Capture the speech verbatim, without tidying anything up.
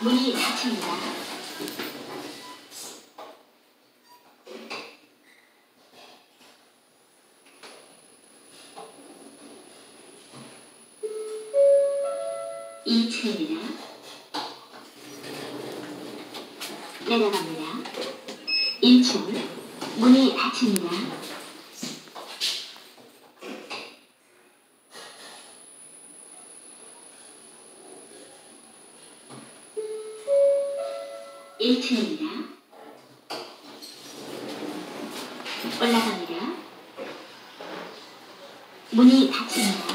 문이 닫힙니다. 이 층입니다. 내려갑니다. 일 층 문이 닫힙니다. 일 층입니다. 올라갑니다. 문이 닫힙니다.